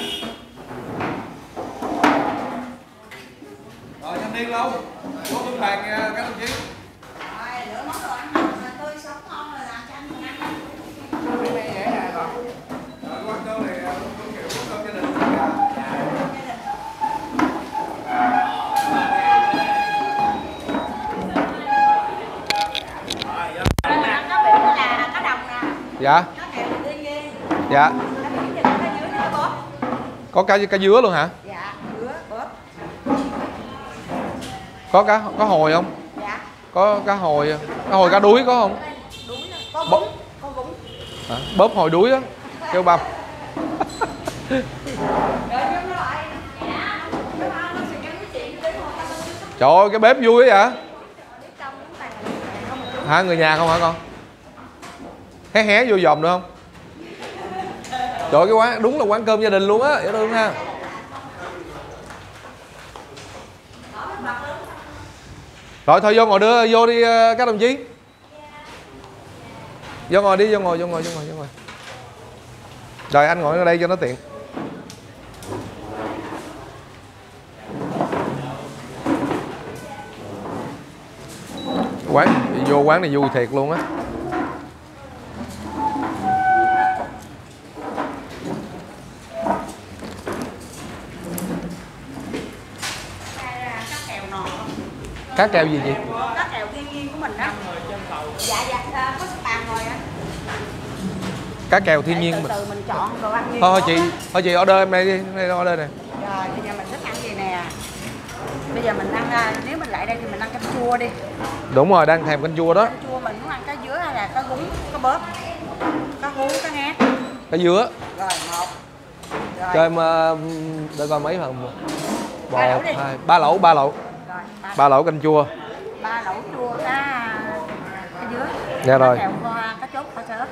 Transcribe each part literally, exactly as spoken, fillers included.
Rồi thanh niên lâu có bên bàn các đồng chí. Rồi lựa món đồ ăn mặn mà tươi sống ngon rồi làm cho anh mình ăn. Cái này dễ nè con. Rồi quán cơm này cũng kiểu quán cơm gia đình. Dạ. Dạ. Có cá cá dứa luôn hả? Dạ, dứa bóp. Có cá có hồi không? Dạ. Có cá hồi, cá hồi cá đuối có không? Đuối có bún, có bún. À, bóp hồi đuối á, kêu băm. Trời ơi cái bếp vui á vậy? Hả, người nhà không hả con? Hé hé vô dòm được không? Trời ơi, cái quán đúng là quán cơm gia đình luôn á, dễ thương ha. Rồi thôi vô ngồi đưa vô đi các đồng chí. Vô ngồi đi, vô ngồi, vô ngồi, vô ngồi, vô ngồi. Rồi anh ngồi ở đây cho nó tiện. Quán vô quán này vui thiệt luôn á. Cá kèo gì chị? Cá kèo thiên nhiên của mình đó. Dạ dạ có sắp bàn rồi á. Cá kèo thiên nhiên từ, mình. từ mình chọn đồ ăn gì. Thôi chị, thôi chị order em đây đi, đây order này. Rồi bây giờ mình thích ăn gì nè. Bây giờ mình ăn, nếu mình lại đây thì mình ăn canh chua đi. Đúng rồi, đang thèm canh chua đó. Canh chua mình muốn ăn cá dứa hay là cá bún, cá bóp, cá hú, cá ngát. Cá dứa. Rồi một. Rồi. Cho em để coi mấy phần. Một, Ba lẩu đi. hai, ba lẩu, ba lẩu. Rồi, ba, Ba lẩu canh chua. ba lẩu chua cá cá dứa. Dạ rồi. Cá kèo kho, cá chốt kho sớ ớt.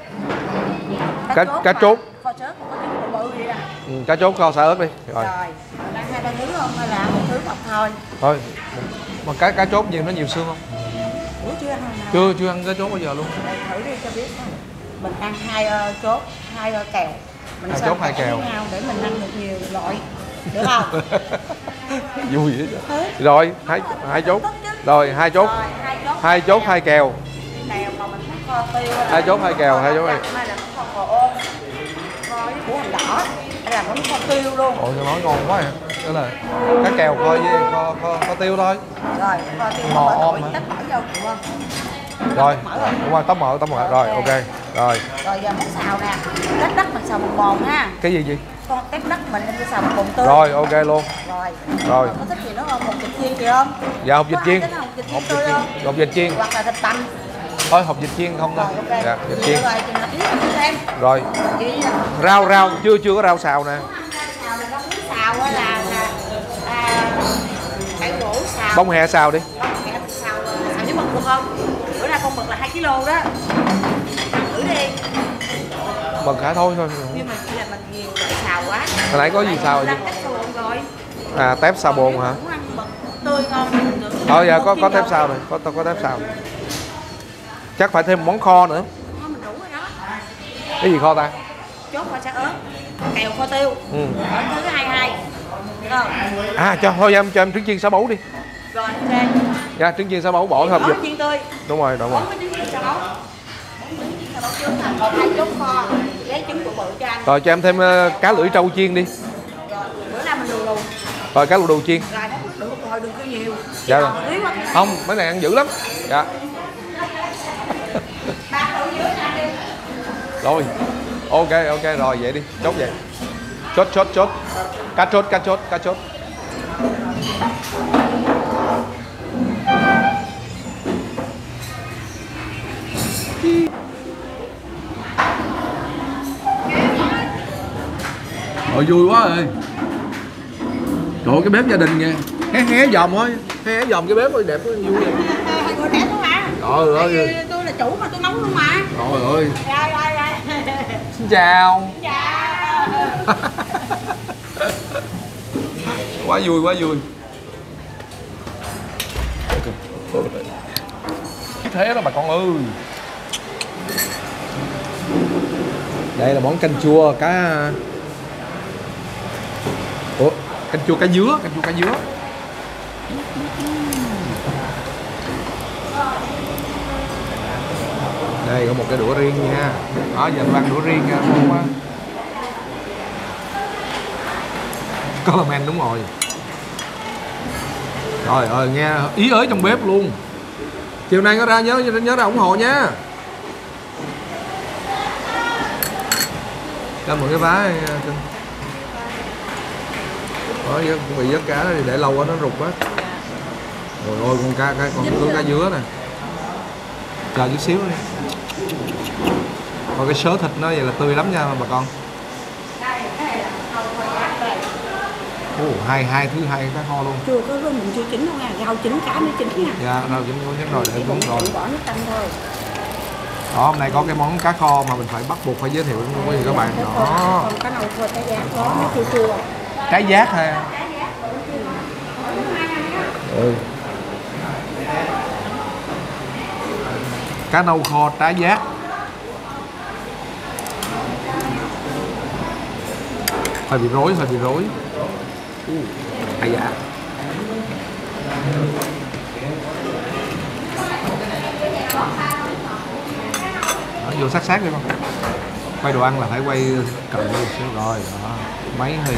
Cá cá chốt. Kho sớ ớt, có tiếng bự bự đi nè. Ừ, cá chốt kho xả ớt đi. Rồi. Rồi, mình ăn hai ba thứ không hay là một thứ một thôi? Thôi. Mà cá cá chốt gì nó nhiều xương không? Ủa chưa ăn nào? Chưa chưa ăn cá chốt bao giờ luôn. Đây, thử đi cho biết. Mình ăn hai uh, chốt, hai uh, kèo. Mình hai chốt hai kèo. Nhau để mình ăn được nhiều loại. Được không? Vui vậy chứ. Rồi, hai hai chốt. Rồi, hai chốt. Rồi, hai chốt. Hai chốt hai kèo. Kèo mà mình thích kho tiêu. Hai chốt hai kèo, hai chốt hai. Hay là kho khổ ôn. Kho với củ hành đỏ. Hay là món kho tiêu luôn. Ôi sao nói ngon quá vậy. Đó là cá kèo kho với kho kho, kho tiêu thôi. Rồi, kho tiêu Mò mở ôm nổi hả? tách mở vô đúng không? Rồi, Mở rồi. đúng rồi, tấm mỡ, tấm mỡ. Rồi, ok. Rồi. Rồi giờ món xào nè. Tép đất mình xào bồng bồn ha. Cái gì gì? Con tép đất mình đem đi xào bồng tươi. Rồi, ok luôn. Rồi. Rồi. Có thích gì nữa không? Hột vịt chiên gì không? Dạ hột vịt chiên. Hột vịt Hột chiên vịt tươi không? chiên. Hột vịt chiên. Hoặc là thịt băm. Thôi hột vịt chiên không thôi. Rồi, ok. Dạ, vịt chiên. Rồi, chừng nào tí mình xem. Rồi. Chị Rau rau chưa chưa có rau xào nè. xào là bông xào á là là à, cải gỗ xào. Bông hẹ xào đi. Bông hẹ xào xào với mực được không? Bữa nay con mực là hai ki lô đó. Ăn thử đi. Mực hả? Thôi thôi. Nhưng mà chỉ là mình nhiều loại xào quá. Hồi nãy có gì xào rồi Đang chị? tép xào bồn rồi. À tép xào bồn hả? Muốn ăn mực tươi ngon thì mình tưởng Thôi dạ có có ki lô. tép xào rồi, có có tép xào. Chắc phải thêm món kho nữa. Thôi mình đủ rồi đó. Cái gì kho ta? Chốt kho xả ớt, kèo kho tiêu. Ừ. Ở thứ hai hai. Được không? À cho thôi em cho em trứng chiên sá bấu đi. Rồi ok. Dạ trứng chiên sá bấu bỏ hộp Có vịt. chiên tươi. Đúng rồi, đúng rồi. Bốn cái trứng chiên xả bấu. Bốn cái trứng chiên xả bấu trước là còn hai chốt kho, lấy trứng bự bự cho anh. Rồi cho em thêm uh, cá lưỡi trâu chiên đi. Rồi bữa nay mình đù đù. Rồi cá lù đù chiên. Rồi đó được rồi đừng có nhiều. Dạ rồi. Rồi, quá. Không, mấy này ăn dữ lắm. Dạ. Ba thử dưới ra đi. Rồi. Ok ok rồi vậy đi, chốt vậy. Chốt chốt chốt. Cá chốt cá chốt cá chốt. Ôi vui quá rồi. Trời ơi, cái bếp gia đình kìa. Hé hé dòm thôi. Hé hé dòm cái bếp ơi đẹp quá vui vậy. Hai người trẻ tôi mà. Trời ơi. Tôi là chủ mà tôi nấu luôn mà. Trời ơi. Rồi rồi rồi. Xin chào. Chào. Quá vui quá vui. Thế đó bà con ơi. Đây là món canh chua cá Canh chua cá dứa, canh chua cá dứa. Đây có một cái đũa riêng nha. Đó, giờ tôi ăn đũa riêng nha, ngon quá. Có làm ăn đúng rồi. Rồi ơi nghe ý ới trong bếp luôn. Chiều nay có ra nhớ nhớ ra ủng hộ nha. Cho một cái vá cưng. Đó, cũng bị vớt cá thì để lâu quá nó rụt quá. Rồi ôi con cá cái con con cá dứa nè. Chờ chút xíu đi. Còn cái sớ thịt nó vậy là tươi lắm nha bà con. Ồ, hai hai thứ hai cá kho luôn. Chưa có mình chưa chín đâu nha, rau chín cá mới chín nha. Dạ, rau chín chín rồi để đúng rồi. Bỏ nước canh thôi. Đó, hôm nay có cái món cá kho mà mình phải bắt buộc phải giới thiệu với quý vị các bạn. Đó. Còn cá nâu kho trái giác đó, nó chua chua. Trái giác ha. Ừ. Cá nâu kho trái giác. Hơi bị rối, hơi bị rối. Hay dạ. Đó, vô sát sát đi con. Quay đồ ăn là phải quay cận luôn xíu rồi. Đó. Máy hơi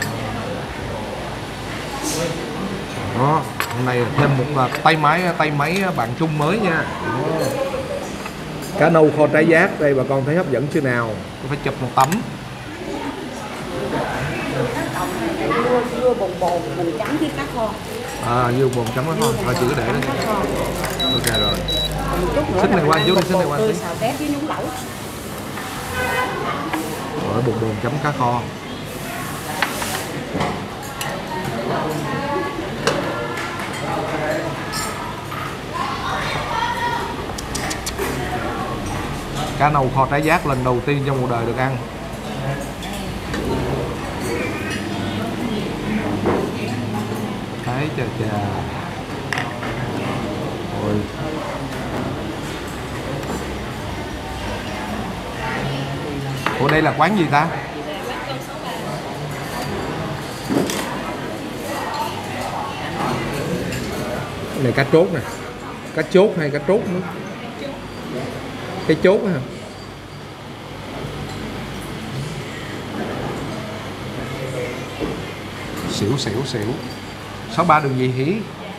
đó. Hôm nay thêm một là tay máy tay máy bạn Trung mới nha. Đó. Cá nâu kho trái giác đây bà con thấy hấp dẫn chưa nào? Tôi phải chụp một tấm. Dưa, dưa bồn bồn mình chấm với cá kho. À, dưa bồn chấm cá kho. Thôi chị cứ để đó. Ok rồi. Xích này qua chú đi, xích này qua tí. Xào tép với nhúng lẩu. Rồi bồn bồn chấm cá kho. Cá nâu kho trái giác lần đầu tiên trong cuộc đời được ăn. Thái chà chà. Ôi. Ủa đây là quán gì ta? Cái này cá trốt nè. Cá chốt hay cá trốt nữa? Cái chốt hả? Xỉu xỉu xỉu. sáu ba đường gì hí?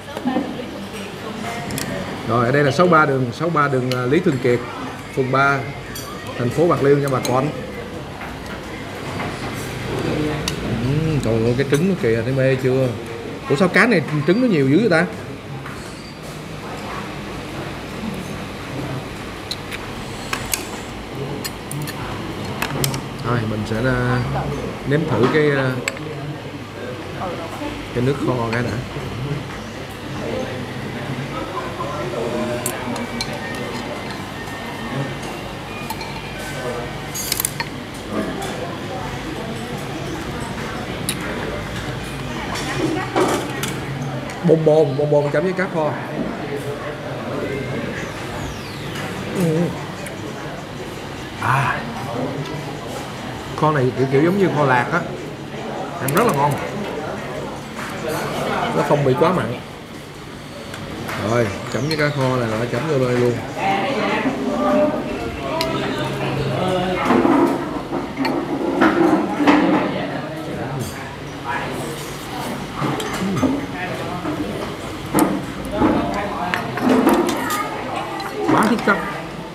Rồi ở đây là sáu ba đường sáu ba đường Lý Thường Kiệt, phường ba, thành phố Bạc Liêu nha bà con. Uhm, trời ơi cái trứng nó kìa, thấy mê chưa? Ủa sao cá này trứng nó nhiều dữ vậy ta? Rồi mình sẽ nếm thử cái cái nước kho cái đã. Bồn bồn bồn bồn chấm với cá kho. Ừ. À, kho này kiểu kiểu giống như kho lạc á, ăn rất là ngon, nó không bị quá mặn. Rồi chấm với cá kho này là chấm vô đây luôn. Quá thích chất.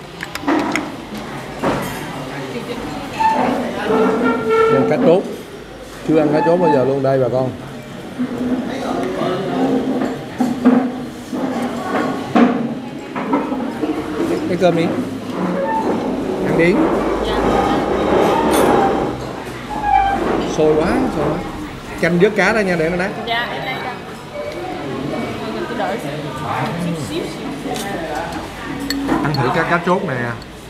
Đây cá trốt, chưa ăn cá trốt bao giờ luôn đây bà con. Cái cơm đi, ăn đi. Sôi quá, sôi quá. Canh vớt cá đó nha, để nó đá. Dạ, em đây đâu. Tôi đợi xíu xíu. Ăn thử cá cá trốt nè.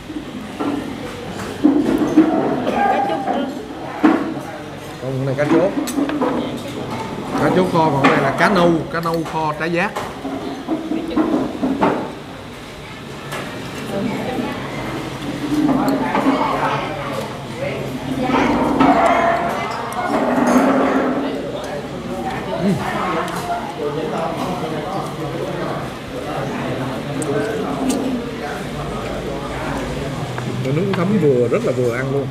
Còn này cá chốt, cá chốt kho, còn này là cá nâu, cá nâu kho trái giác. nước thấm vừa, rất là vừa ăn luôn.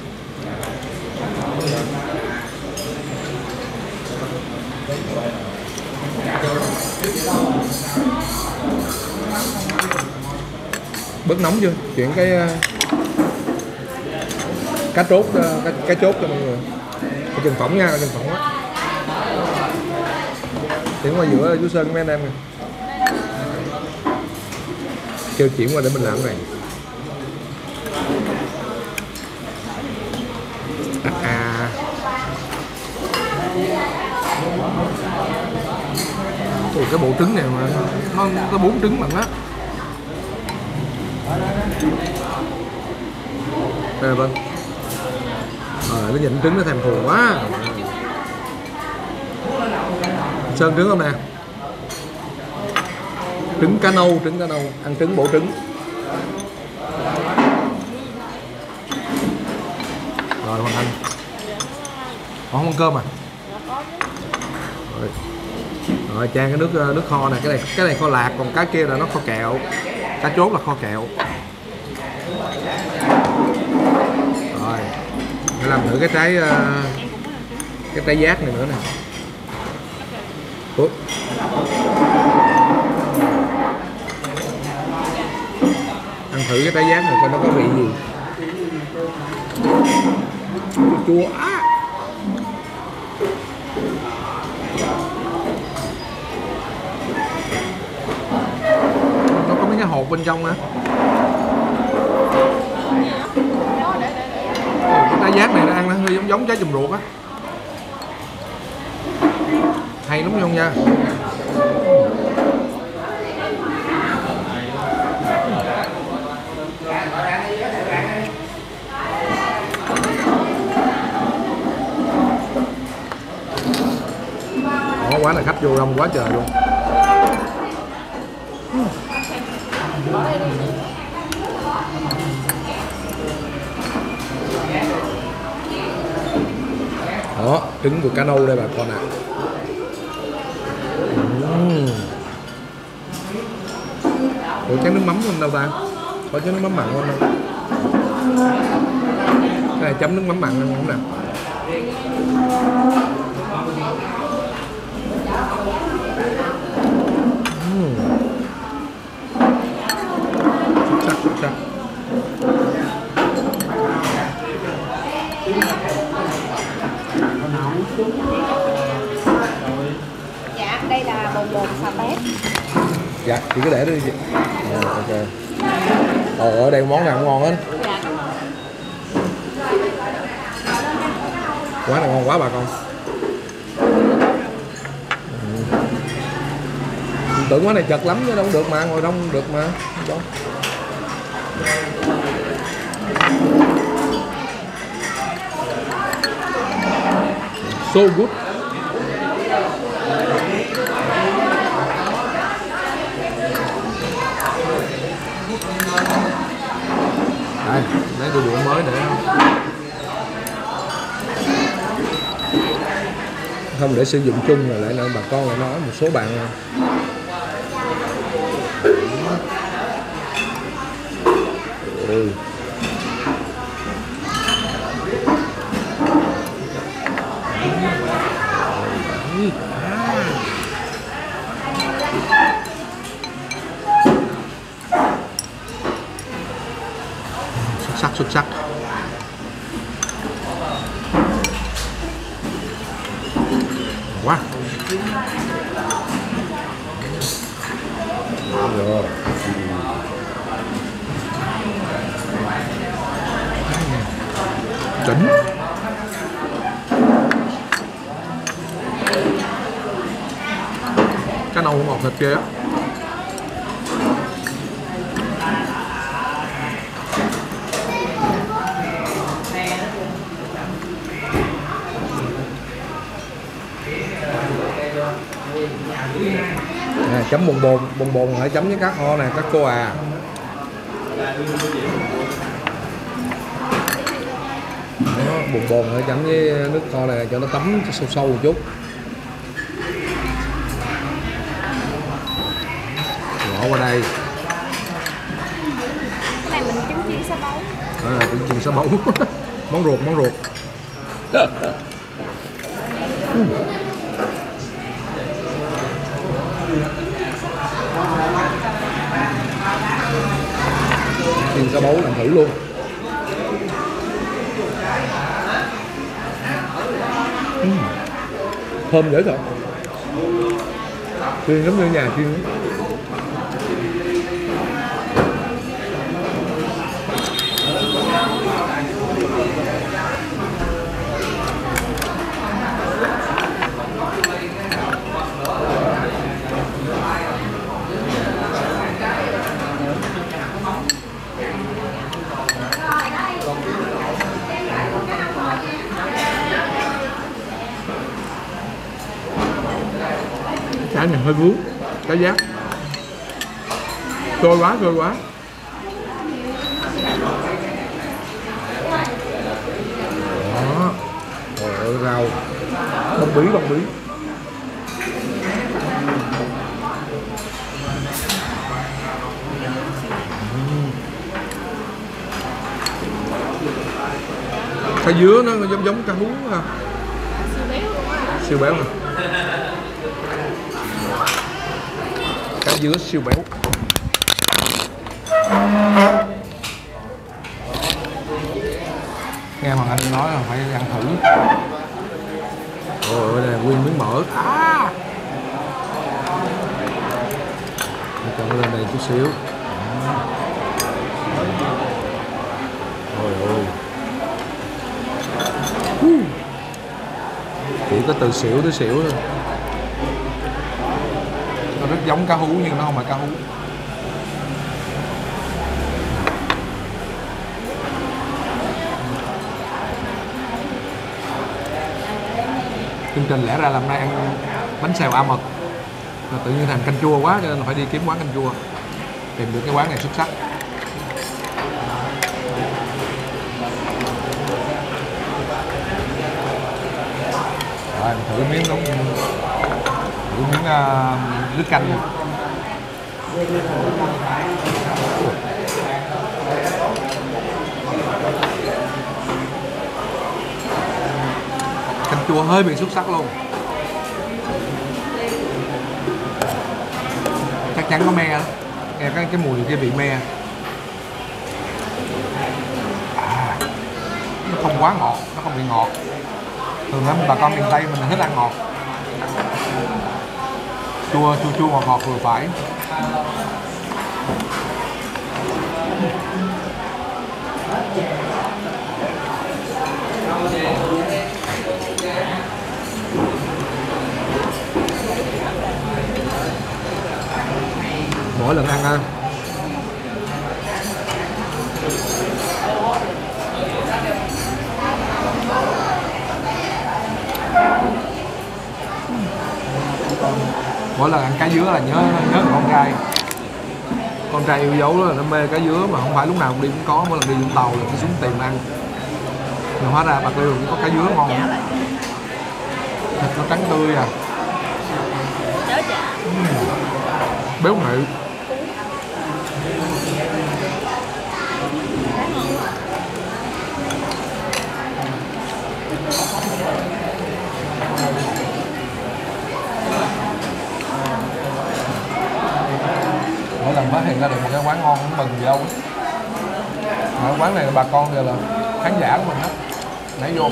Bớt nóng chưa? Chuyển cái cá trốt, cá, cá chốt cho mọi người. Cái chân phỏng nha, chân phỏng á. Chuyển qua giữa chú Sơn với mấy anh em nè. Kêu chuyển qua để mình làm cái này. À, à. Ủa, cái bộ trứng này mà nó có bốn trứng bằng á. Đây vâng. Ờ, nó nhìn trứng nó thèm thuồng quá. Sơn trứng không nè? Trứng cá nâu, trứng cá nâu, ăn trứng bổ trứng. Rồi Hoàng Anh. Còn không ăn cơm à? Rồi. Rồi chan cái nước nước kho này, cái này cái này kho lạc, còn cái kia là nó kho kẹo. Cá chốt là kho kẹo. Rồi. Để làm thử cái trái cái trái giác này nữa nè. Ủa? Ăn thử cái trái giác này coi nó có vị gì. Chua chua á. Nó có mấy cái hột bên trong nữa. Cái trái giác này nó ăn nó hơi giống giống trái chùm ruột á. Hay lắm không nha. Đó, quá là khách vô đông quá trời luôn. Đó, trứng của cá nâu đây bà con ạ. uhm. Ủa chén nước mắm không đâu ta? Có chén nước mắm mặn không đâu? Cái này chấm nước mắm mặn không nè? uhm. Xuất sắc, xuất sắc. Dạ, đây là bồn bồn xà bét. Dạ, chị cứ để đi chị. À, ok. Ồ, ở đây món nào cũng ngon hết. Dạ. Quán này ngon quá bà con. Ừ. Tưởng quán này chật lắm chứ đâu được mà, ngồi đông được mà. Đó. So good. Đây, lấy đôi đũa mới để không để sử dụng chung rồi lại nữa bà con lại nói một số bạn ôi. Xuất sắc, xuất sắc. Quá. Rồi. Đỉnh. Cá nâu ngọt thịt ghê á. À, chấm bồn bồn, bồn bồn phải chấm với cá kho nè, các cô à. Đó, bồn bồn phải chấm với nước kho này cho nó tấm sâu sâu một chút. Bỏ qua đây. Cái này mình chấm chiên sa bấu. Đó là tiếng chiên sá bấu. Món ruột, món ruột. Chiên sá bấu làm thử luôn. uhm. Thơm dễ sợ. Chiên giống như nhà chiên. Cái này hơi vướng, cái giác trôi quá, trôi quá. Đó, trời ơi, rau bông bí, bông bí. Cái dứa nó giống giống cá hú ha. Siêu béo nè. Cá dứa siêu béo. Nghe Hoàng Anh nói là phải ăn thử. Ôi ơi, đây là nguyên miếng mỡ. À. Cho nó lên đây chút xíu. Ôi ôi. Chỉ có từ xỉu tới xỉu thôi. Nó rất giống cá hú nhưng nó không phải cá hú. Chương trình lẽ ra làm nay ăn bánh xèo A mật, mà tự nhiên thành canh chua quá cho nên phải đi kiếm quán canh chua. Tìm được cái quán này xuất sắc. Rồi thử miếng nóng, thử miếng uh, nước canh. Canh chua hơi bị xuất sắc luôn. Chắc chắn có me đó. Nghe cái cái mùi cái vị me. À, nó không quá ngọt, nó không bị ngọt. Thường lắm bà con miền Tây mình thích ăn ngọt. Chua chua chua ngọt ngọt vừa phải. Mỗi lần ăn ha, mỗi lần ăn cá dứa là nhớ nhớ con trai. Con trai yêu dấu đó là nó mê cá dứa mà không phải lúc nào cũng đi cũng có, mỗi lần đi Vũng Tàu là phải xuống tìm ăn. Nhưng hóa ra Bạc Liêu cũng có cá dứa ngon. Thịt nó trắng tươi à. uhm. Béo mịn. Mỗi lần phát hiện ra được một cái quán ngon cũng mừng gì đâu. Mà cái quán này bà con đều là khán giả của mình hết. Nãy vô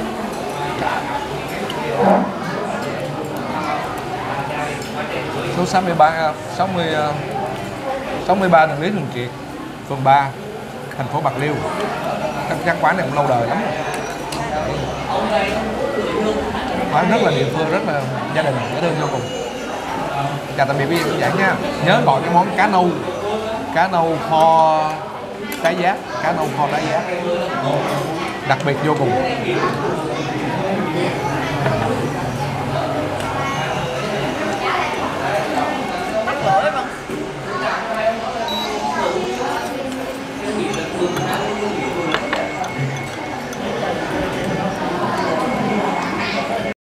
số sáu mươi ba sáu mươi sáu mươi ba đường Lý Thường Kiệt, phường ba, thành phố Bạc Liêu. Chắc chắn quán này cũng lâu đời lắm. Quán rất là địa phương, rất là gia đình, dễ thương vô cùng. Chào tạm biệt quý vị khán giả nha. Nhớ gọi cái món cá nâu, cá nâu kho tái giá, cá nâu kho tái giá, đặc biệt vô cùng. Bắt lửa đấy